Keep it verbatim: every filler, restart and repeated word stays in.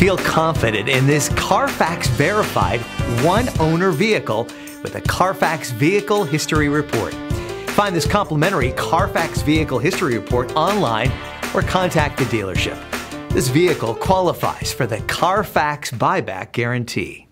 Feel confident in this Carfax verified one owner vehicle with a Carfax Vehicle History Report. Find this complimentary Carfax Vehicle History Report online or contact the dealership. This vehicle qualifies for the Carfax Buyback Guarantee.